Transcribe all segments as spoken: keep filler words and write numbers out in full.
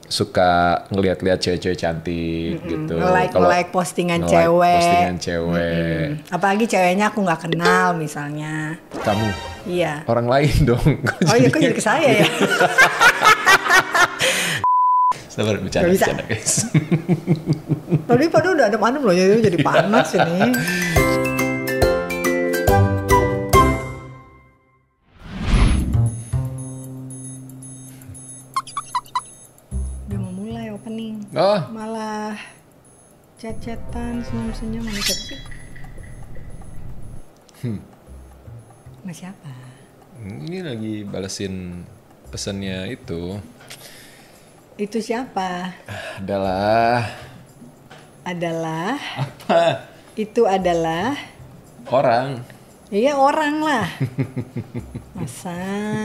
suka ngeliat-liat cewek-cewek cantik mm-mm. gitu. Like Kalau like postingan like cewek. Postingan cewek. Mm-mm. Apalagi ceweknya aku nggak kenal misalnya. Kamu? Iya. Orang lain dong. Oh iya, kok jadi ke saya ya? Sabar, bercanda, bercanda guys. Tadi pada udah ada adem loh, jadi jadi panas ini. Udah mau mulai opening. Oh. Malah chat-chatan, senyum-senyum sama sih. Hmm. Sama siapa? Ini lagi balesin pesannya itu. Itu siapa? Adalah. Adalah. Apa? Itu adalah. Orang. Iya orang lah. Masa?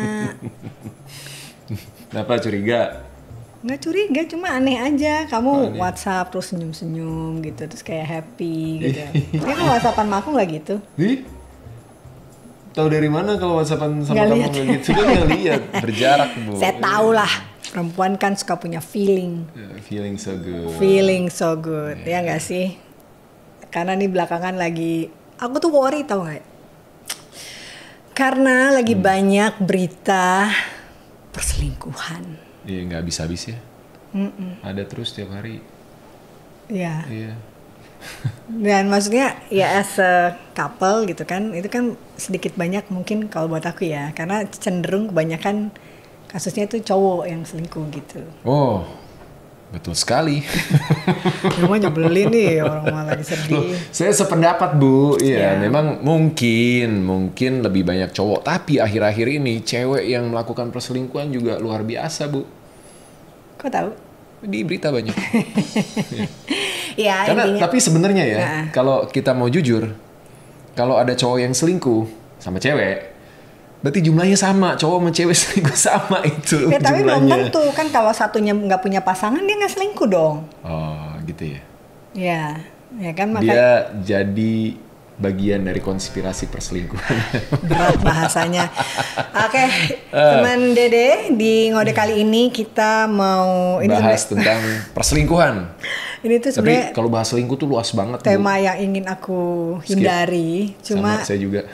Kenapa curiga? Nggak curiga, cuma aneh aja. Kamu oh, aneh. WhatsApp terus senyum-senyum gitu, terus kayak happy gitu. Dia kan WhatsAppan sama aku nggak gitu? Ih? Tahu dari mana kalau WhatsAppan sama nggak kamu nggak gitu? Kan nggak lihat, berjarak bu. Saya tahu lah. Perempuan kan suka punya feeling. Yeah, feeling so good. Feeling so good, yeah. Ya nggak sih? Karena nih belakangan lagi, aku tuh worry tau nggak? Karena lagi hmm. banyak berita perselingkuhan. Iya yeah, nggak habis-habis ya. Mm-mm. Ada terus tiap hari. Iya. Iya. Dan maksudnya ya as a couple gitu kan, itu kan sedikit banyak mungkin kalau buat aku ya, karena cenderung kebanyakan kasusnya itu cowok yang selingkuh gitu. Oh, betul sekali. Cuma nyebelin nih, orang malah lagi sedih. Loh, saya sependapat Bu, iya, ya. Memang mungkin, mungkin lebih banyak cowok. Tapi akhir-akhir ini cewek yang melakukan perselingkuhan juga luar biasa Bu. Kok tahu? Di berita banyak. Ya, karena intinya, tapi sebenarnya ya, nah. kalau kita mau jujur, kalau ada cowok yang selingkuh sama cewek, berarti jumlahnya sama, cowok sama cewek selingkuh sama itu ya, tapi jumlahnya. belum tentu kan, kalau satunya nggak punya pasangan dia nggak selingkuh dong. Oh gitu ya. Ya, ya kan makanya. Dia jadi bagian dari konspirasi perselingkuhan. Berat bahasanya. Oke, teman Dede, di ngode kali ini kita mau ini bahas tentang perselingkuhan. Ini tuh sebenarnya. Tapi kalau bahas selingkuh tuh luas banget. Tema Bu. yang ingin aku hindari, Skip. cuma. Sama saya juga.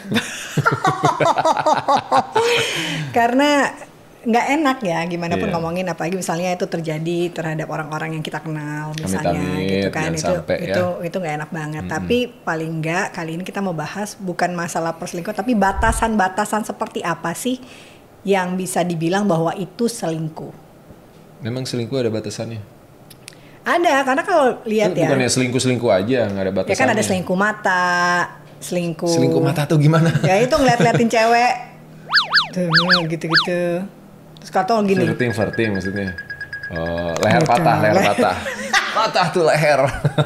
Karena nggak enak ya, gimana pun yeah. ngomongin, apalagi misalnya itu terjadi terhadap orang-orang yang kita kenal, misalnya, Amit-amit, gitu kan, itu sampai, itu ya. itu nggak enak banget. Mm-hmm. Tapi paling nggak kali ini kita mau bahas bukan masalah perselingkuhan, tapi batasan-batasan seperti apa sih yang bisa dibilang bahwa itu selingkuh. Memang selingkuh ada batasannya? Ada, karena kalau lihat ya. Bukannya selingkuh-selingkuh aja, nggak ada batasannya. Ya kan ada selingkuh mata, selingkuh. Selingkuh mata tuh gimana? Ya itu ngeliat-liatin cewek, tuh gitu-gitu. Terus kata gini. Flirting, flirting maksudnya. Oh, leher patah, leher patah. Patah tuh leher.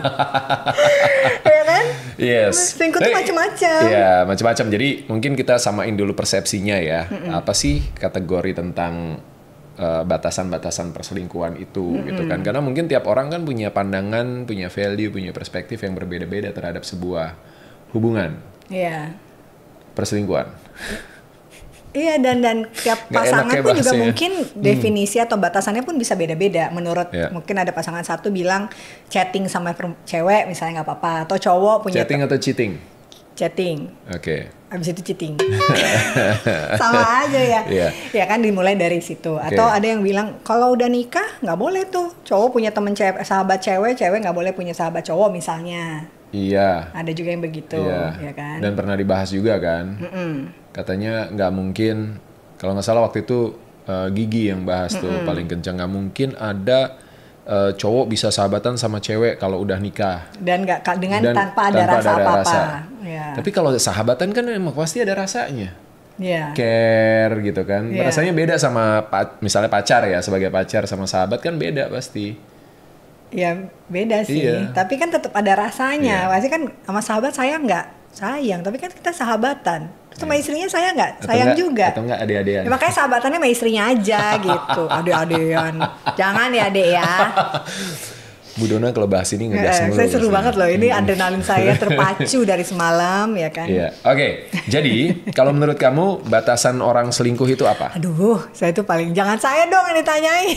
Ya kan? Yes. Selingkuh tuh macam-macam. Iya, macam-macam. Jadi mungkin kita samain dulu persepsinya ya. Mm-mm. Apa sih kategori tentang uh, batasan-batasan perselingkuhan itu, Mm-mm. gitu kan? Karena mungkin tiap orang kan punya pandangan, punya value, punya perspektif yang berbeda-beda terhadap sebuah hubungan. Iya. Perselingkuhan. Iya, dan dan tiap pasangan pun juga mungkin definisi hmm. atau batasannya pun bisa beda-beda. Menurut yeah. mungkin ada pasangan satu bilang chatting sama cewek misalnya nggak apa-apa, atau cowok punya chatting atau cheating? Chatting. Oke. Okay. Abis itu cheating. Sama aja ya. Yeah. Ya kan dimulai dari situ. Okay. Atau ada yang bilang kalau udah nikah nggak boleh tuh cowok punya temen cewek, sahabat cewek, cewek nggak boleh punya sahabat cowok misalnya. Iya. Ada juga yang begitu, iya. ya kan? Dan pernah dibahas juga kan. Mm-mm. Katanya nggak mungkin, kalau nggak salah waktu itu uh, Gigi yang bahas Mm-mm. tuh paling kencang, nggak mungkin ada uh, cowok bisa sahabatan sama cewek kalau udah nikah. Dan nggak dengan Dan tanpa ada tanpa rasa ada apa-apa. Rasa. Ya. Tapi kalau sahabatan kan emang pasti ada rasanya. Yeah. Care gitu kan. Yeah. Rasanya beda sama misalnya pacar ya, sebagai pacar sama sahabat kan beda pasti. Ya beda sih, iya. Tapi kan tetap ada rasanya. Iya. Pasti kan sama sahabat sayang nggak? Sayang, tapi kan kita sahabatan. Sama iya. istrinya sayang nggak? Sayang enggak, juga. Atau nggak ade-adean? Ya, makanya sahabatannya sama istrinya aja gitu. Ade-adean. Jangan ya adek ya. Bu Dona kalau bahas ini ngegas mulu. Saya seru banget loh, ini adrenalin saya terpacu dari semalam ya kan. Iya, oke. Okay. Jadi kalau menurut kamu batasan orang selingkuh itu apa? Aduh, saya tuh paling jangan saya dong yang ditanyain.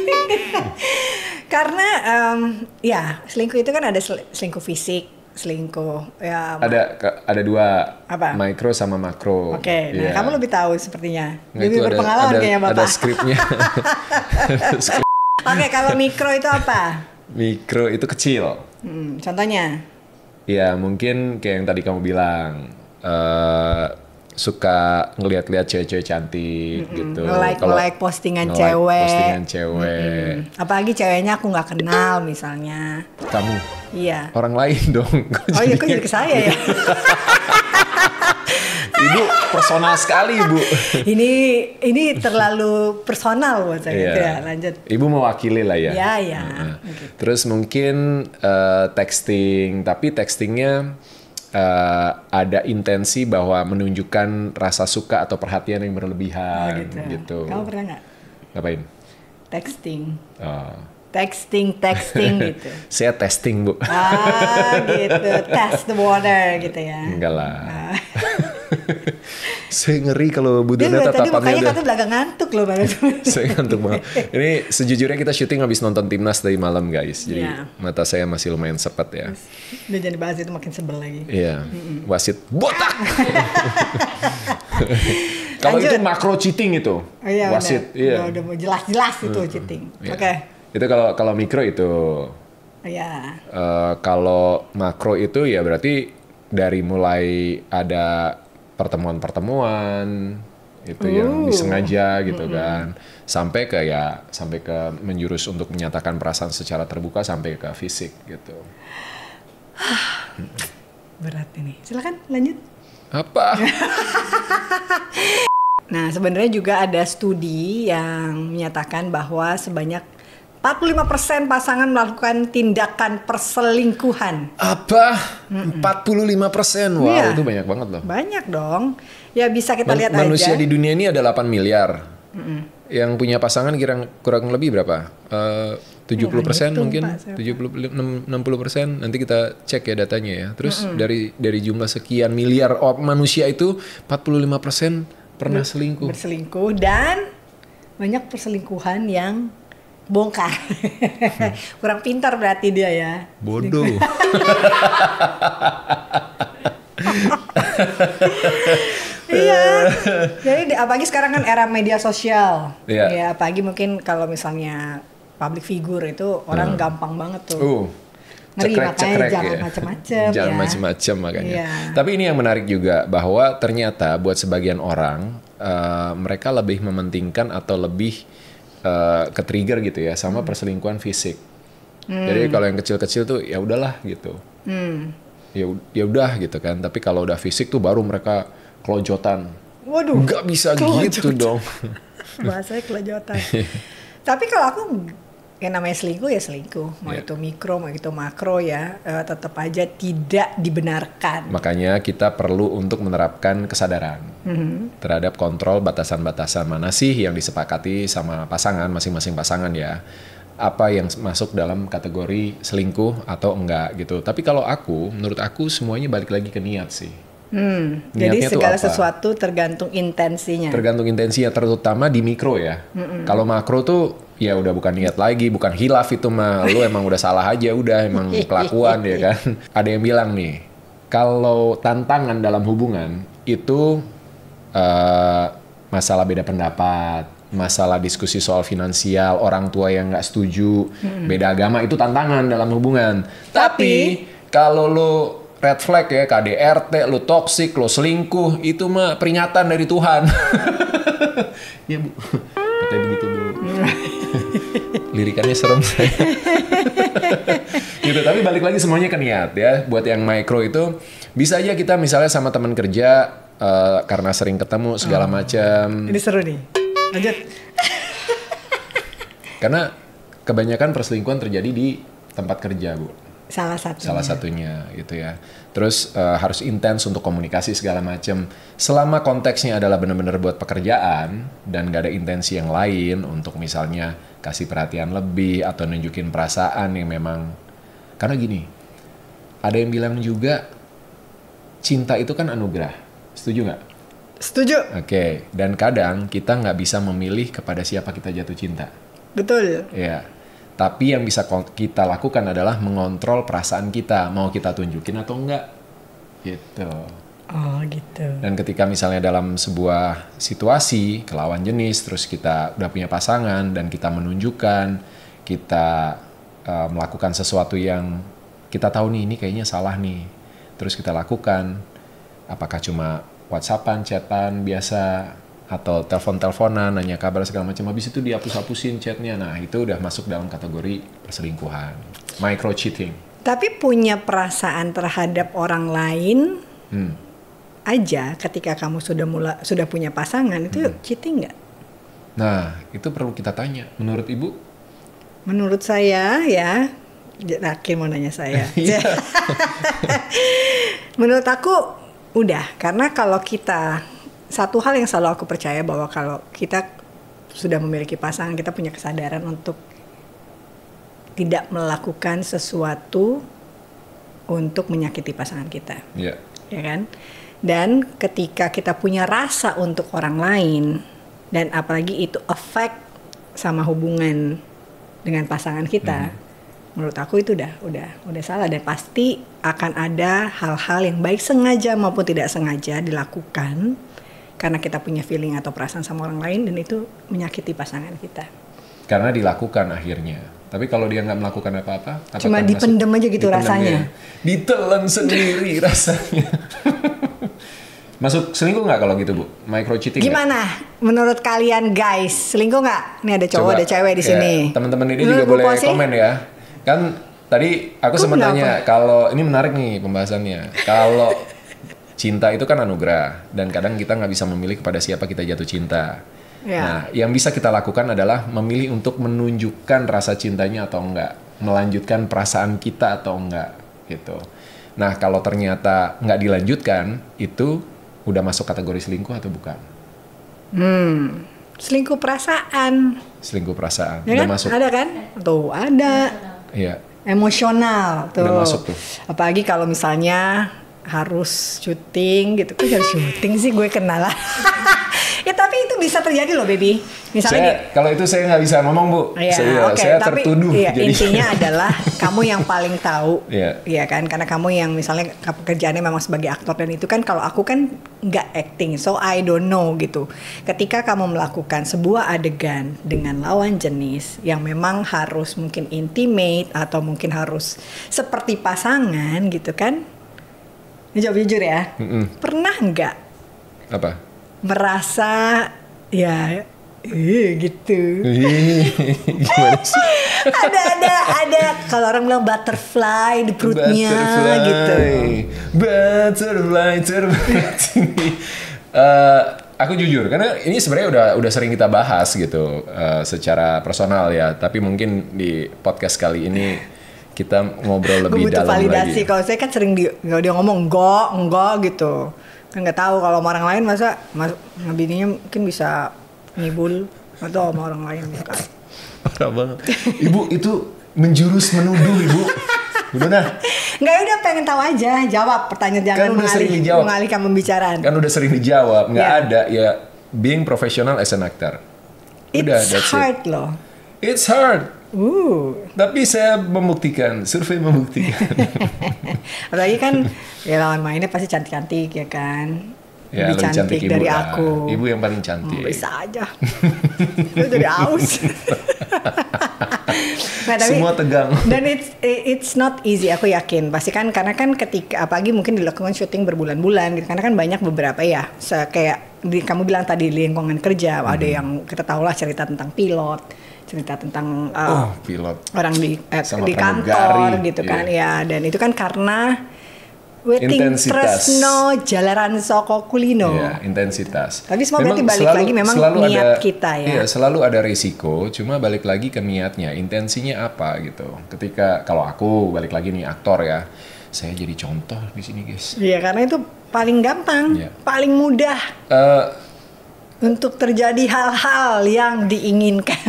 Karena um, ya selingkuh itu kan ada selingkuh fisik, selingkuh ya. Ada ada dua, apa? Mikro sama makro. Oke, okay, nah yeah. Kamu lebih tahu sepertinya. Nah, lebih berpengalaman ada, kayaknya Bapak. Ada skripnya. Skrip. Oke, okay, kalau mikro itu apa? Mikro itu kecil. Hmm, contohnya? Ya mungkin kayak yang tadi kamu bilang, uh, suka ngeliat-liat cewek-cewek cantik mm-hmm. gitu. Nge-like, Kalau nge-like postingan nge-like cewek. Postingan cewek. Mm-hmm. Apalagi ceweknya aku nggak kenal misalnya. Kamu? Iya. Orang lain dong. Oh iya, kok jadi ke saya ya? Ibu personal sekali, Bu. ini ini terlalu personal buat saya. Iya. Ya, lanjut. Ibu mewakili lah ya. Iya, iya. Nah, gitu. Terus mungkin uh, texting, tapi textingnya uh, ada intensi bahwa menunjukkan rasa suka atau perhatian yang berlebihan. Oh, gitu. gitu. Kamu pernah nggak? Ngapain? Texting. Oh. Texting, texting gitu. Saya testing, Bu. Ah, gitu. Test the water gitu ya. Enggak lah. Ah. Saya ngeri kalau Bu Dona tatapannya. Tadi makanya katanya belakang ngantuk loh banget. Saya ngantuk banget. Ini sejujurnya kita syuting habis nonton Timnas dari malam guys. Jadi yeah. Mata saya masih lumayan sepet ya. Udah jangan dibahas itu makin sebel lagi. Iya. Mm-mm. Wasit botak. Kalau itu makro cheating itu. Oh, iya, wasit. Udah, iya. udah, udah jelas-jelas itu mm-hmm. cheating. Yeah. Oke. Okay. Itu kalau kalau mikro itu. Iya. Uh, kalau makro itu ya berarti dari mulai ada pertemuan-pertemuan itu uh. yang disengaja gitu mm-hmm. kan, sampai ke ya sampai ke menjurus untuk menyatakan perasaan secara terbuka sampai ke fisik gitu. Berat ini. Silakan lanjut. Apa? Nah, sebenarnya juga ada studi yang menyatakan bahwa sebanyak empat puluh lima persen pasangan melakukan tindakan perselingkuhan. Apa? Mm-mm. empat puluh lima persen? Wow, ya, itu banyak banget loh. Banyak dong. Ya bisa kita Man- lihat manusia aja. Manusia di dunia ini ada delapan miliar. Mm-mm. Yang punya pasangan kira kurang lebih berapa? Uh, tujuh puluh persen ya, mungkin? Pak, tujuh puluh, enam puluh persen? Nanti kita cek ya datanya ya. Terus Mm-mm. dari dari jumlah sekian miliar manusia itu empat puluh lima persen pernah Ber- selingkuh. Berselingkuh dan banyak perselingkuhan yang bongkar. Hmm. Kurang pintar berarti dia ya. Bodoh. Iya. Jadi apalagi sekarang kan era media sosial. Yeah. Ya apalagi mungkin kalau misalnya public figure itu orang hmm. gampang banget tuh. Uh. Ngeri, cekrek, makanya cekrek, jangan ya. macam-macam Jangan ya. macam-macam makanya. Yeah. Tapi ini yang menarik juga bahwa ternyata buat sebagian orang uh, mereka lebih mementingkan atau lebih uh, ke-trigger gitu ya sama hmm. perselingkuhan fisik. Hmm. Jadi kalau yang kecil-kecil tuh ya udahlah gitu. Hmm. Ya ya udah gitu kan. Tapi kalau udah fisik tuh baru mereka kelojotan. Waduh. Nggak bisa kelojotan. Gitu dong. Bahasanya kelojotan. Tapi kalau aku yang namanya selingkuh ya selingkuh, mau yeah. itu mikro mau itu makro ya uh, tetap aja tidak dibenarkan. Makanya kita perlu untuk menerapkan kesadaran mm-hmm. terhadap kontrol batasan-batasan mana sih yang disepakati sama pasangan masing-masing pasangan ya. Apa yang masuk dalam kategori selingkuh atau enggak gitu. Tapi kalau aku, menurut aku semuanya balik lagi ke niat sih. Hmm, jadi segala sesuatu tergantung intensinya. Tergantung intensinya, terutama di mikro ya. Mm-mm. Kalau makro tuh ya udah bukan niat lagi, bukan hilaf itu mah. Lu emang udah salah aja, udah emang kelakuan ya kan. Ada yang bilang nih, kalau tantangan dalam hubungan itu uh, masalah beda pendapat, masalah diskusi soal finansial, orang tua yang nggak setuju, mm-mm. beda agama itu tantangan dalam hubungan. Tapi, Tapi kalau lu red flag ya, K D R T, lu toksik, lu selingkuh, itu mah peringatan dari Tuhan. Ya Bu, katanya begitu Bu. Lirikannya serem saya. Gitu, tapi balik lagi semuanya ke niat ya. Buat yang micro itu, bisa aja kita misalnya sama teman kerja, uh, karena sering ketemu segala oh. macam. Ini seru nih, lanjut. Karena kebanyakan perselingkuhan terjadi di tempat kerja Bu. Salah satunya. Salah satunya gitu ya. Terus uh, harus intens untuk komunikasi segala macam. Selama konteksnya adalah benar-benar buat pekerjaan dan gak ada intensi yang lain untuk misalnya kasih perhatian lebih atau nunjukin perasaan yang memang, karena gini, ada yang bilang juga cinta itu kan anugerah. Setuju nggak? Setuju. Oke. Okay. Dan kadang kita nggak bisa memilih kepada siapa kita jatuh cinta. Betul. Iya. Tapi yang bisa kita lakukan adalah mengontrol perasaan kita, mau kita tunjukin atau enggak, gitu. Oh gitu. Dan ketika misalnya dalam sebuah situasi kelawan jenis, terus kita udah punya pasangan dan kita menunjukkan, kita uh, melakukan sesuatu yang kita tahu nih ini kayaknya salah nih, terus kita lakukan, apakah cuma WhatsAppan, chatan biasa, atau telepon-teleponan, nanya kabar segala macam, habis itu dihapus-hapusin chatnya. Nah, itu udah masuk dalam kategori perselingkuhan, micro cheating. Tapi punya perasaan terhadap orang lain hmm. aja ketika kamu sudah mula sudah punya pasangan, itu hmm. cheating nggak? Nah, itu perlu kita tanya. Menurut Ibu? Menurut saya ya, Rakin mau nanya saya. Menurut aku udah, karena kalau kita, satu hal yang selalu aku percaya bahwa kalau kita sudah memiliki pasangan, kita punya kesadaran untuk tidak melakukan sesuatu untuk menyakiti pasangan kita, yeah. ya kan? Dan ketika kita punya rasa untuk orang lain, dan apalagi itu affect sama hubungan dengan pasangan kita, hmm. menurut aku itu udah, udah, udah salah, dan pasti akan ada hal-hal yang baik sengaja maupun tidak sengaja dilakukan karena kita punya feeling atau perasaan sama orang lain, dan itu menyakiti pasangan kita. Karena dilakukan akhirnya. Tapi kalau dia nggak melakukan apa-apa, cuma dipendem aja gitu rasanya. Ya? Ditelan sendiri rasanya. Masuk selingkuh nggak kalau gitu, Bu? Micro cheating. Gimana? Gak? Menurut kalian guys, selingkuh nggak? Ini ada cowok, coba, ada cewek di ya, sini. Teman-teman ini menurut juga boleh posi? Komen ya. Kan tadi aku sempat tanya, kalau ini menarik nih pembahasannya. Kalau cinta itu kan anugerah, dan kadang kita nggak bisa memilih kepada siapa kita jatuh cinta. Ya. Nah, yang bisa kita lakukan adalah memilih untuk menunjukkan rasa cintanya atau enggak, melanjutkan perasaan kita atau enggak, gitu. Nah, kalau ternyata nggak dilanjutkan, itu udah masuk kategori selingkuh atau bukan? Hmm, selingkuh perasaan. Selingkuh perasaan, ya udah kan? masuk. Ada kan? Tuh, ada. Iya. Emosional, tuh. Udah masuk tuh. Apalagi kalau misalnya harus syuting gitu, kok harus syuting sih, gue kenal lah. Ya tapi itu bisa terjadi loh, baby. Misalnya saya, kalau itu saya nggak bisa ngomong, Bu. Ya, saya okay, saya tapi, tertuduh. Iya, jadi. Intinya adalah kamu yang paling tahu, yeah. ya kan? Karena kamu yang misalnya pekerjaannya memang sebagai aktor, dan itu kan kalau aku kan nggak acting, so I don't know gitu. Ketika kamu melakukan sebuah adegan dengan lawan jenis yang memang harus mungkin intimate atau mungkin harus seperti pasangan gitu kan? Jawab jujur ya. Mm-mm. Pernah nggak? Apa? Merasa ya eh, gitu. Gimana sih? ada ada ada kalau orang bilang butterfly di perutnya butterfly, gitu. Butterfly terberat ini. Uh, aku jujur karena ini sebenarnya udah udah sering kita bahas gitu uh, secara personal ya, tapi mungkin di podcast kali ini kita ngobrol lebih dalam lagi. Validasi. Kalau saya kan sering di, dia ngomong enggak, enggak gitu. Kan nggak tahu kalau sama orang lain masa mas, bininya mungkin bisa ngibul atau sama orang lain ya kan. Parah banget. Ibu itu menjurus menuduh, Ibu. Udah. Enggak, udah pengen tahu aja, jawab pertanyaan, jangan kan mengalih, mengalihkan pembicaraan. Kan udah sering dijawab, nggak yeah. ada ya being professional as an actor. Udah, it's hard it. loh. It's hard. Uh. Tapi saya membuktikan, survei membuktikan. Apalagi kan ya lawan mainnya pasti cantik-cantik ya kan. Ya, lebih cantik, cantik dari lah. aku. Ibu yang paling cantik. Hmm, bisa aja. Itu jadi aus. Nah, tapi, semua tegang. Dan it's it's not easy, aku yakin. Pasti kan karena kan ketika apalagi mungkin dilakukan syuting berbulan-bulan gitu. Karena kan banyak beberapa ya, kayak di, kamu bilang tadi lingkungan kerja, hmm. ada yang kita tahu lah cerita tentang pilot, cerita tentang uh, oh, pilot. orang di eh, di kantor gitu kan yeah. ya. Dan itu kan karena Weting tresno jalaran soko kulino. Iya, intensitas. Tapi semua berarti balik selalu, lagi memang niat ada, kita ya. Iya, selalu ada risiko, cuma balik lagi ke niatnya, intensinya apa gitu. Ketika kalau aku balik lagi nih aktor ya, saya jadi contoh di sini guys. Iya, karena itu paling gampang, iya. paling mudah uh, untuk terjadi hal-hal yang diinginkan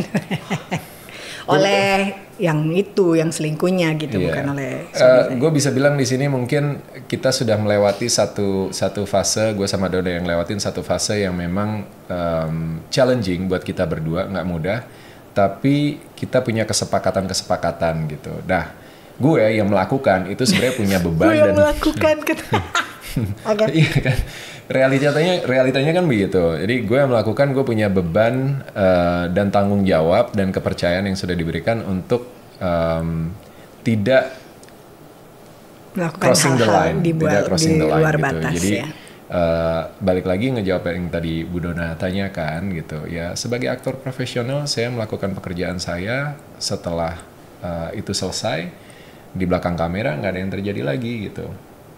oleh yang itu, yang selingkuhnya gitu, yeah. bukan oleh uh, gue bisa bilang di sini mungkin kita sudah melewati satu satu fase, gue sama Dodo yang lewatin satu fase yang memang um, challenging buat kita berdua, nggak mudah, tapi kita punya kesepakatan-kesepakatan gitu. Dah, gue yang melakukan itu sebenarnya punya beban. Gue yang dan melakukan gitu. Okay. Iya kan, realitanya realitanya kan begitu. Jadi gue yang melakukan, gue punya beban uh, dan tanggung jawab dan kepercayaan yang sudah diberikan untuk um, tidak melakukan crossing the line, di tidak crossing di the line luar gitu. batas, Jadi ya. uh, balik lagi ngejawab yang tadi Bu Dona tanyakan gitu. Ya sebagai aktor profesional saya melakukan pekerjaan saya, setelah uh, itu selesai di belakang kamera nggak ada yang terjadi lagi gitu.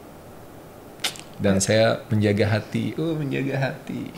Dan saya menjaga hati, oh menjaga hati.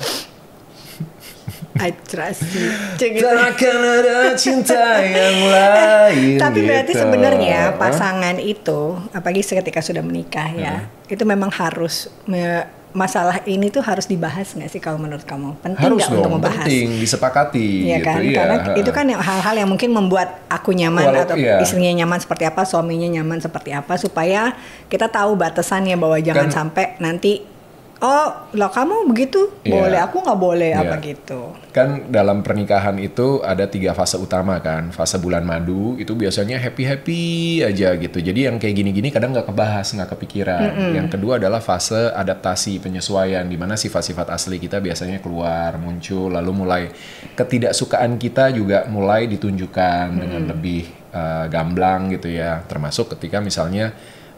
I trust you. Takkan ada cinta yang lain. Tapi berarti gitu. sebenarnya pasangan itu, apalagi ketika sudah menikah ya, hmm. itu memang harus me, masalah ini tuh harus dibahas nggak sih kalau menurut kamu? Penting nggak untuk membahas? Penting, disepakati. Iya gitu, kan? iya. Karena itu kan hal-hal yang mungkin membuat aku nyaman Walau, atau iya. istrinya nyaman seperti apa, suaminya nyaman seperti apa, supaya kita tahu batasannya bahwa jangan kan, sampai nanti oh, lah kamu begitu yeah. boleh, aku nggak boleh yeah. apa gitu. Kan dalam pernikahan itu ada tiga fase utama kan. Fase bulan madu itu biasanya happy-happy aja gitu. Jadi yang kayak gini-gini kadang nggak kebahas, nggak kepikiran. Mm-hmm. Yang kedua adalah fase adaptasi, penyesuaian, di mana sifat-sifat asli kita biasanya keluar, muncul, lalu mulai ketidaksukaan kita juga mulai ditunjukkan mm-hmm. dengan lebih uh, gamblang gitu ya. Termasuk ketika misalnya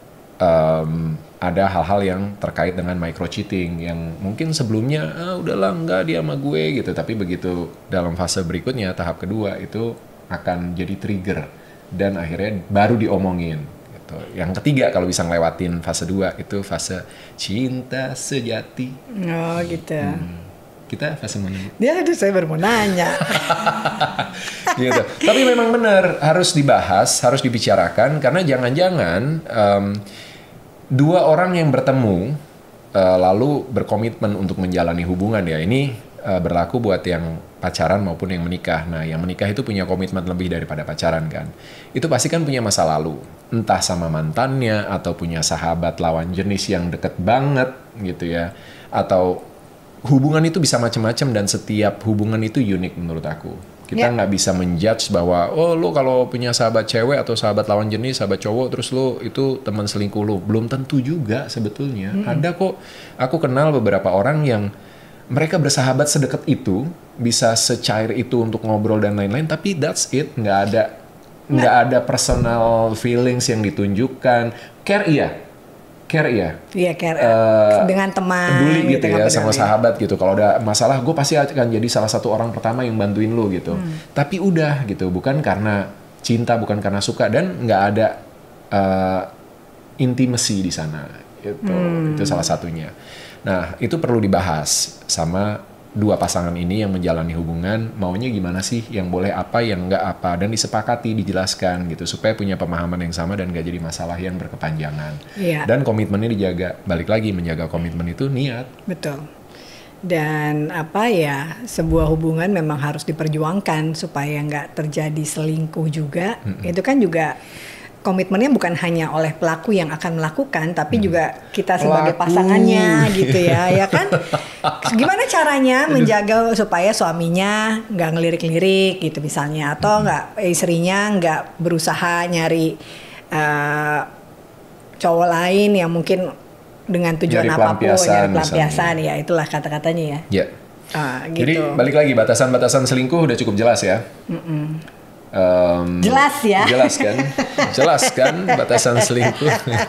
Um, ada hal-hal yang terkait dengan micro cheating yang mungkin sebelumnya ah, udahlah enggak dia sama gue gitu, tapi begitu dalam fase berikutnya tahap kedua itu akan jadi trigger dan akhirnya baru diomongin gitu. Yang ketiga kalau bisa ngelewatin fase dua itu fase cinta sejati. Oh gitu. Hmm. Kita fase mana? Dia aduh saya baru mau nanya. Gitu. Tapi memang benar harus dibahas, harus dibicarakan karena jangan-jangan um, dua orang yang bertemu uh, lalu berkomitmen untuk menjalani hubungan ya ini uh, berlaku buat yang pacaran maupun yang menikah. Nah, yang menikah itu punya komitmen lebih daripada pacaran kan. Itu pasti kan punya masa lalu, entah sama mantannya atau punya sahabat lawan jenis yang deket banget gitu ya, atau hubungan itu bisa macam-macam dan setiap hubungan itu unik menurut aku. Kita nggak yeah. bisa menjudge bahwa oh lo kalau punya sahabat cewek atau sahabat lawan jenis, sahabat cowok terus lo itu teman selingkuh lo. Belum tentu juga sebetulnya. Mm-hmm. Ada kok, aku kenal beberapa orang yang mereka bersahabat sedekat itu, bisa secair itu untuk ngobrol dan lain-lain, tapi that's it, nggak ada nggak ada personal feelings yang ditunjukkan. Care iya. Care ya, iya care uh, dengan teman, peduli gitu, gitu ya sama sahabat gitu. Kalau ada masalah, gue pasti akan jadi salah satu orang pertama yang bantuin lo gitu. Hmm. Tapi udah gitu, bukan karena cinta, bukan karena suka dan nggak ada uh, intimacy di sana. Itu hmm. itu salah satunya. Nah itu perlu dibahas sama dua pasangan ini yang menjalani hubungan, maunya gimana sih, yang boleh apa, yang nggak apa, dan disepakati, dijelaskan gitu, supaya punya pemahaman yang sama dan nggak jadi masalah yang berkepanjangan. Iya. Dan komitmennya dijaga, balik lagi menjaga komitmen itu niat. Betul. Dan apa ya, sebuah hubungan memang harus diperjuangkan supaya nggak terjadi selingkuh juga. Mm-mm. Itu kan juga komitmennya bukan hanya oleh pelaku yang akan melakukan, tapi hmm. juga kita sebagai pelaku. Pasangannya gitu ya, ya kan? Gimana caranya menjaga supaya suaminya nggak ngelirik-lirik gitu misalnya, atau nggak hmm. istrinya nggak berusaha nyari uh, cowok lain yang mungkin dengan tujuan nyari apapun, nyari pelampiasan, ya itulah kata-katanya ya. Ya. Uh, gitu. Jadi balik lagi batasan-batasan selingkuh udah cukup jelas ya. Mm-mm. Um, jelas ya, jelas kan, jelas kan batasan selingkuh.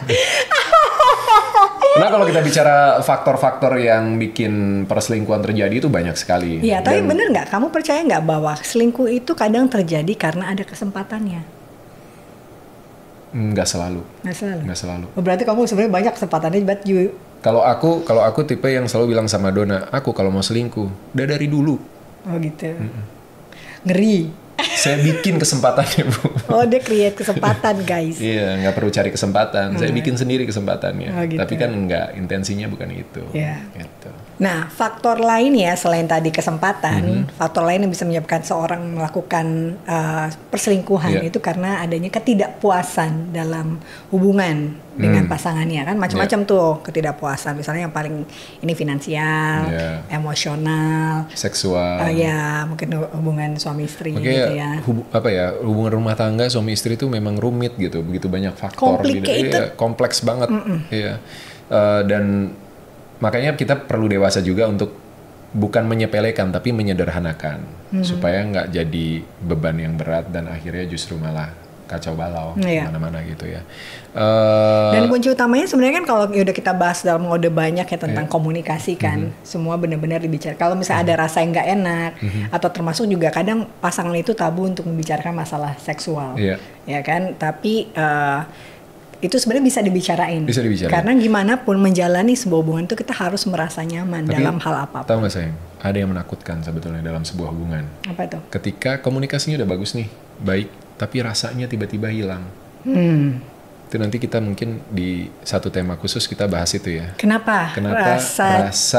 Nah kalau kita bicara faktor-faktor yang bikin perselingkuhan terjadi itu banyak sekali. Iya, tapi bener nggak? Kamu percaya nggak bahwa selingkuh itu kadang terjadi karena ada kesempatannya? Nggak selalu. Nggak selalu. Nggak selalu. Oh, berarti kamu sebenarnya banyak kesempatannya, but you. Kalau aku, kalau aku tipe yang selalu bilang sama Dona, aku kalau mau selingkuh, udah dari dulu. Oh gitu. Mm-mm. Ngeri. Saya bikin kesempatannya, Bu. Oh, dia create kesempatan, guys. Iya, nggak perlu cari kesempatan. Hmm. Saya bikin sendiri kesempatannya. Oh, gitu. Tapi kan nggak, intensinya bukan itu. Yeah. Gitu. Nah, faktor lain ya selain tadi kesempatan, mm-hmm. faktor lain yang bisa menyebabkan seorang melakukan uh, perselingkuhan yeah. itu karena adanya ketidakpuasan dalam hubungan dengan mm. pasangannya kan, macam-macam yeah. tuh ketidakpuasan. Misalnya yang paling ini finansial, yeah. emosional, seksual, uh, ya mungkin hubungan suami istri. Makanya gitu ya. Hub, apa ya hubungan rumah tangga suami istri itu memang rumit gitu, begitu banyak faktor. Complicated. Iya, kompleks banget. Iya. Uh, dan makanya kita perlu dewasa juga untuk bukan menyepelekan tapi menyederhanakan mm-hmm. supaya nggak jadi beban yang berat dan akhirnya justru malah kacau balau yeah. mana-mana gitu ya. Uh, dan kunci utamanya sebenarnya kan kalau udah kita bahas dalam mode banyak ya tentang yeah. komunikasi kan, mm-hmm. semua benar-benar dibicarakan. Kalau misalnya mm-hmm. ada rasa yang nggak enak mm-hmm. atau termasuk juga kadang pasangan itu tabu untuk membicarakan masalah seksual, yeah. ya kan. Tapi uh, itu sebenarnya bisa dibicarain. Bisa dibicarain. Karena gimana pun menjalani sebuah hubungan itu kita harus merasa nyaman. Tapi, dalam hal apapun. Tahu nggak sayang? Ada yang menakutkan sebetulnya dalam sebuah hubungan. Apa itu? Ketika komunikasinya udah bagus nih, baik, tapi rasanya tiba-tiba hilang. Hmm. Itu nanti kita mungkin di satu tema khusus kita bahas itu ya. Kenapa? Kenapa rasa? rasa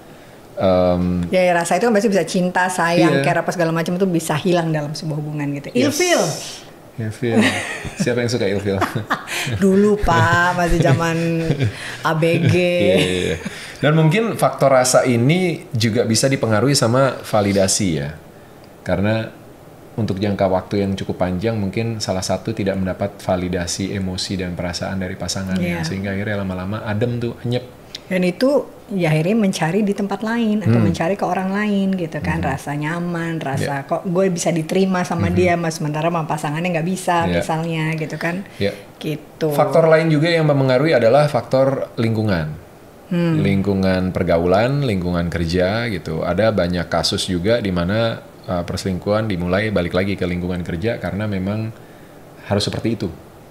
um, ya, ya rasa itu kan pasti bisa cinta, sayang, iya. care apa segala macam itu bisa hilang dalam sebuah hubungan gitu. Yes. Ilfil. Ilfil. Siapa yang suka ilfil? Dulu Pak, masih zaman A B G. Yeah, yeah, yeah. Dan mungkin faktor rasa ini juga bisa dipengaruhi sama validasi ya. Karena untuk jangka waktu yang cukup panjang mungkin salah satu tidak mendapat validasi emosi dan perasaan dari pasangannya. Yeah. Sehingga akhirnya lama-lama adem tuh, anyep. Dan itu ya akhirnya mencari di tempat lain atau hmm. mencari ke orang lain gitu kan, hmm. rasa nyaman, rasa yeah. kok gue bisa diterima sama hmm. dia, mas sementara sama pasangannya nggak bisa yeah. misalnya gitu kan, yeah. gitu. Faktor lain juga yang mempengaruhi adalah faktor lingkungan, hmm. lingkungan pergaulan, lingkungan kerja gitu. Ada banyak kasus juga di mana uh, perselingkuhan dimulai balik lagi ke lingkungan kerja karena memang harus seperti itu.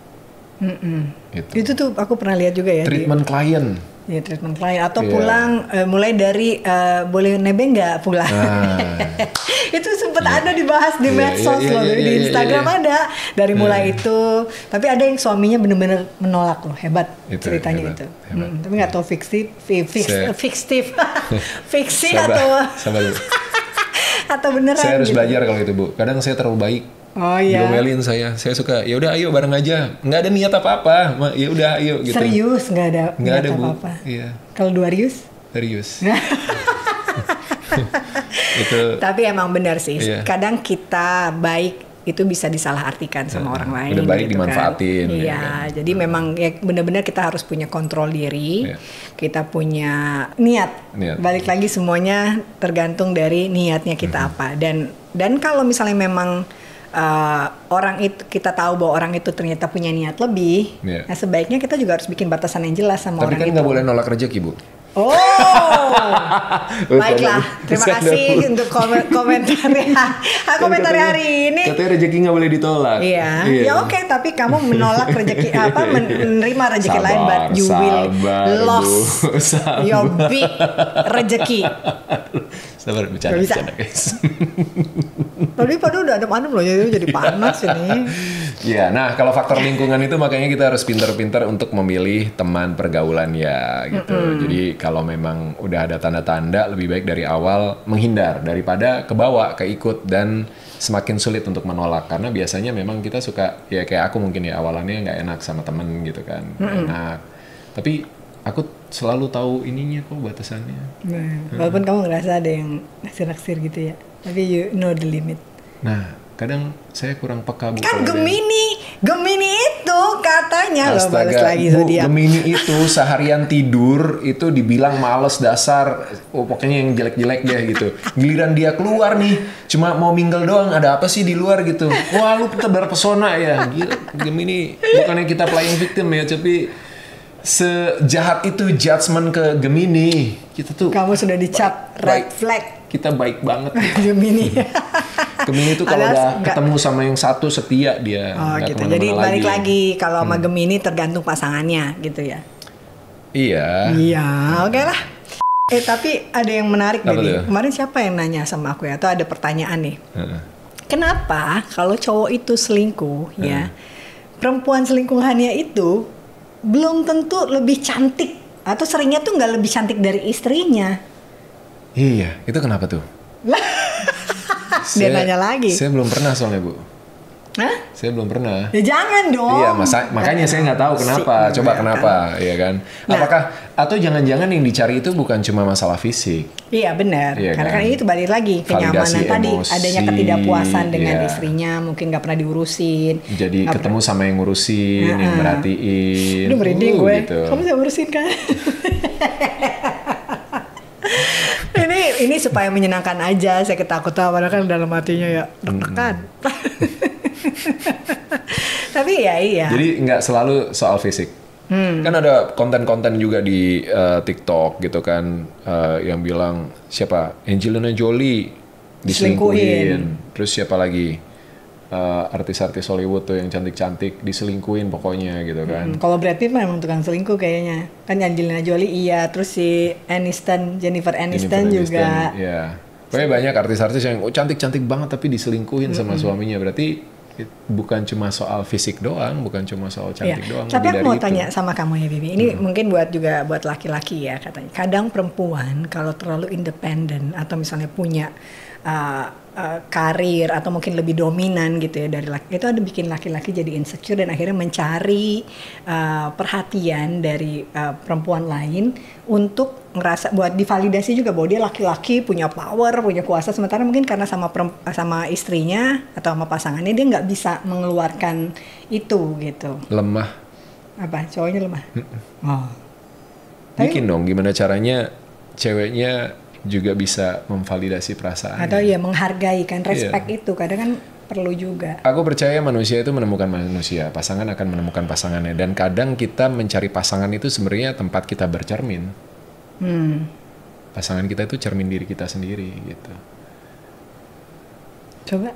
Gitu. Itu tuh aku pernah lihat juga ya. Treatment di, klien. Ya treatment klien atau yeah. pulang uh, mulai dari uh, boleh nebeng nggak pulang. Ah. Itu sempat yeah. ada dibahas di yeah, medsos yeah, yeah, loh, yeah, di yeah, Instagram yeah, yeah. ada dari mulai yeah. itu. Tapi ada yang suaminya benar-benar menolak loh, hebat itu, ceritanya hebat, itu. Hebat. Hmm, tapi nggak tahu fiktif, fix, fiktif, fiksi atau sabar. atau beneran. Saya harus gitu. belajar kalau itu Bu. Kadang saya terlalu baik. Oh iya. Diomelin saya, saya suka. Ya udah, ayo bareng aja. Nggak ada niat apa-apa. Ya udah, ayo gitu. Serius nggak ada nggak niat ada, apa-apa. Bu. Iya. Kalau dua rius? Serius. Itu. Tapi emang benar sih. Iya. Kadang kita baik itu bisa disalahartikan sama uh, orang lain. Udah baik gitu dimanfaatin. Kan. Iya. Ya kan? Jadi uh. memang ya benar-benar kita harus punya kontrol diri. Iya. Kita punya niat. niat. Balik lagi semuanya tergantung dari niatnya kita uh-huh. apa. Dan dan kalau misalnya memang Uh, orang itu kita tahu bahwa orang itu ternyata punya niat lebih, yeah. nah sebaiknya kita juga harus bikin batasan yang jelas sama Tapi orang kan itu. Tapi kan nggak boleh nolak rezeki, Bu. Oh, baiklah. Terima kasih untuk komen komentar komentar hari ini. Katanya rezeki nggak boleh ditolak. Iya. Yeah. Ya oke, okay, tapi kamu menolak rezeki apa? Menerima rezeki lain, but you will lost your big rezeki. Sabar, bercanda, bercanda guys. Tadi padahal udah adem-adem loh, jadi panas ini. Ya, nah kalau faktor lingkungan itu makanya kita harus pintar-pintar untuk memilih teman pergaulan ya gitu. Mm-hmm. Jadi kalau memang udah ada tanda-tanda, lebih baik dari awal menghindar daripada kebawa, keikut dan semakin sulit untuk menolak. Karena biasanya memang kita suka, ya kayak aku mungkin ya awalannya nggak enak sama temen gitu kan, mm-hmm. enak. Tapi aku selalu tahu ininya kok batasannya. Nah, hmm. walaupun kamu ngerasa ada yang naksir-naksir gitu ya, tapi you know the limit. Nah, kadang saya kurang peka Bu. Kan Gemini, dia... Gemini itu katanya loh balas lagi Bu, zodiak. Gemini itu seharian tidur itu dibilang males dasar, oh pokoknya yang jelek-jelek deh gitu. Giliran dia keluar nih, cuma mau mingle doang, ada apa sih di luar gitu. Wah lu terpesona ya. Gila, Gemini bukannya kita playing victim ya, tapi sejahat itu judgement ke Gemini. Kita tuh kamu sudah dicap red flag. Kita baik banget Gemini. Ke Gemini itu kalau udah ketemu sama yang satu setia dia. Oh gitu. Jadi balik lagi, lagi kalau sama hmm. Gemini tergantung pasangannya gitu ya. Iya. Iya, oke okay lah. Eh tapi ada yang menarik nih. Kemarin siapa yang nanya sama aku ya? Atau ada pertanyaan nih. Uh-uh. Kenapa kalau cowok itu selingkuh uh-uh. ya, perempuan selingkuhannya itu belum tentu lebih cantik atau seringnya tuh nggak lebih cantik dari istrinya? Iya, itu kenapa tuh? Dia saya, nanya lagi. Saya belum pernah soalnya Bu. Hah? Saya belum pernah. Ya jangan dong. Iya, masa, makanya saya nggak tahu kenapa. Coba kenapa, ya kan? Nah, apakah atau jangan-jangan yang dicari itu bukan cuma masalah fisik? Iya benar. Iya, karena kan? kan itu balik lagi kenyamanan tadi, adanya ketidakpuasan dengan iya. istrinya, mungkin nggak pernah diurusin. Jadi ketemu pernah. sama yang ngurusin, uh-uh. yang merhatiin. Udah merinding uh, gue. Gitu. Kamu bisa ngurusin kan? ini ini supaya menyenangkan aja. Saya ketakutan, padahal kan dalam hatinya ya deg-degan. Tapi ya iya. Jadi nggak selalu soal fisik. Hmm. Kan ada konten-konten juga di uh, TikTok gitu kan uh, yang bilang siapa Angelina Jolie diselingkuhin. Terus siapa lagi uh, artis-artis Hollywood tuh yang cantik-cantik diselingkuhin pokoknya gitu kan. Hmm. Kalau Brad Pitt memang tukang selingkuh kayaknya. Kan Angelina Jolie iya, terus si Aniston, Jennifer Aniston Jennifer juga. Aniston, ya. Pokoknya banyak artis-artis yang oh, cantik-cantik banget tapi diselingkuhin hmm. sama suaminya. Berarti bukan cuma soal fisik doang, bukan cuma soal cantik ya, doang. Tapi aku mau itu. tanya sama kamu ya Bibi. Ini hmm. mungkin buat juga buat laki-laki ya katanya. Kadang perempuan kalau terlalu independen atau misalnya punya uh, uh, karir atau mungkin lebih dominan gitu ya dari laki, itu ada bikin laki-laki jadi insecure dan akhirnya mencari uh, perhatian dari uh, perempuan lain untuk ngerasa buat divalidasi juga bahwa dia laki-laki punya power, punya kuasa, sementara mungkin karena sama sama istrinya atau sama pasangannya dia nggak bisa mengeluarkan itu gitu. Lemah. Apa? Cowoknya lemah. Mm-mm. Oh. Bikin Tapi, dong gimana caranya ceweknya juga bisa memvalidasi perasaan. Atau ya menghargai kan, respect yeah. itu kadang kan perlu juga. Aku percaya manusia itu menemukan manusia, pasangan akan menemukan pasangannya, dan kadang kita mencari pasangan itu sebenarnya tempat kita bercermin. Hmm. Pasangan kita itu cermin diri kita sendiri gitu. Coba.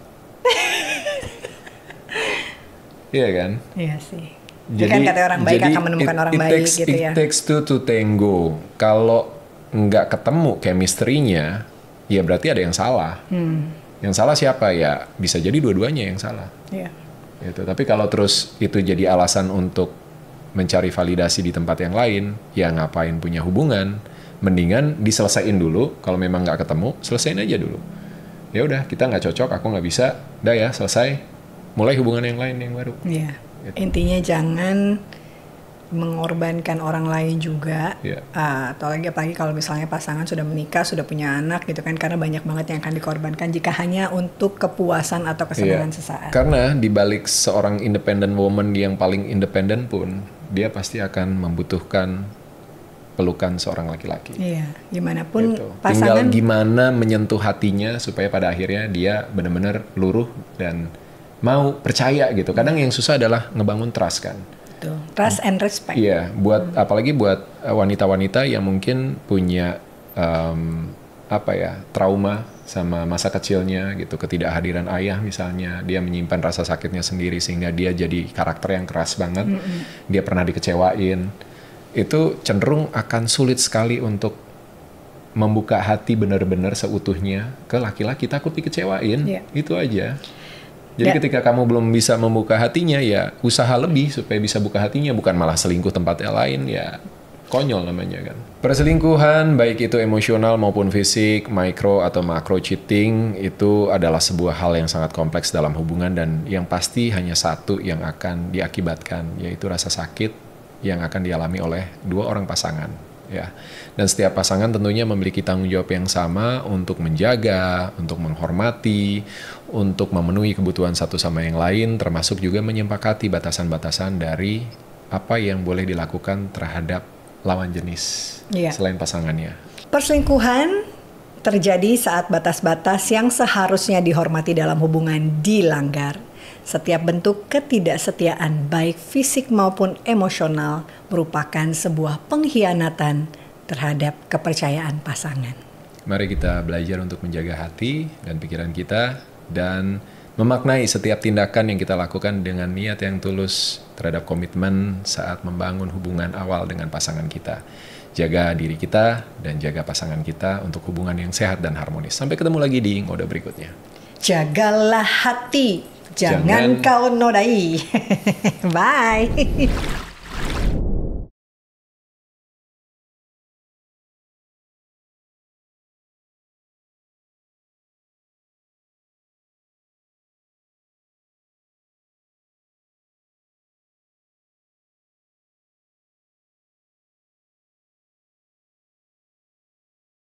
Iya kan? Iya sih. Jadi kan kata orang baik akan menemukan it, orang it baik takes, gitu it ya. It takes two to tango. Kalau nggak ketemu chemistry-nya, ya berarti ada yang salah. Hmm. Yang salah siapa ya? Bisa jadi dua-duanya yang salah. Iya. Gitu. Tapi kalau terus itu jadi alasan untuk mencari validasi di tempat yang lain, ya ngapain punya hubungan? Mendingan diselesain dulu. Kalau memang nggak ketemu, selesain aja dulu. Ya udah, kita nggak cocok, aku nggak bisa, udah ya selesai. Mulai hubungan yang lain yang baru. Iya. Gitu. Intinya jangan mengorbankan orang lain juga, yeah. uh, atau lagi apalagi kalau misalnya pasangan sudah menikah, sudah punya anak gitu kan, karena banyak banget yang akan dikorbankan jika hanya untuk kepuasan atau kesenangan yeah. sesaat. Karena dibalik seorang independent woman yang paling independen pun, dia pasti akan membutuhkan pelukan seorang laki-laki. Iya, gimana pun gitu. pasangan. Tinggal gimana menyentuh hatinya supaya pada akhirnya dia benar-benar luruh dan mau percaya gitu. Kadang yang susah adalah ngebangun trust kan. Trust and respect. Iya, buat hmm. apalagi buat wanita-wanita yang mungkin punya um, apa ya trauma sama masa kecilnya gitu, ketidakhadiran ayah misalnya, dia menyimpan rasa sakitnya sendiri sehingga dia jadi karakter yang keras banget. Hmm. Dia pernah dikecewain, itu cenderung akan sulit sekali untuk membuka hati benar-benar seutuhnya ke laki-laki, takut dikecewain. Yeah. Itu aja. Jadi ya. Ketika kamu belum bisa membuka hatinya, ya usaha lebih supaya bisa buka hatinya, bukan malah selingkuh tempat yang lain, ya konyol namanya kan. Perselingkuhan, baik itu emosional maupun fisik, micro atau macro cheating, itu adalah sebuah hal yang sangat kompleks dalam hubungan dan yang pasti hanya satu yang akan diakibatkan, yaitu rasa sakit yang akan dialami oleh dua orang pasangan. Ya, dan setiap pasangan tentunya memiliki tanggung jawab yang sama untuk menjaga, untuk menghormati, untuk memenuhi kebutuhan satu sama yang lain, termasuk juga menyepakati batasan-batasan dari apa yang boleh dilakukan terhadap lawan jenis ya. Selain pasangannya. Perselingkuhan terjadi saat batas-batas yang seharusnya dihormati dalam hubungan dilanggar. Setiap bentuk ketidaksetiaan baik fisik maupun emosional merupakan sebuah pengkhianatan terhadap kepercayaan pasangan. Mari kita belajar untuk menjaga hati dan pikiran kita dan memaknai setiap tindakan yang kita lakukan dengan niat yang tulus terhadap komitmen saat membangun hubungan awal dengan pasangan kita. Jaga diri kita dan jaga pasangan kita untuk hubungan yang sehat dan harmonis. Sampai ketemu lagi di ngode berikutnya. Jagalah hati, jangan, jangan kau nodai. Bye.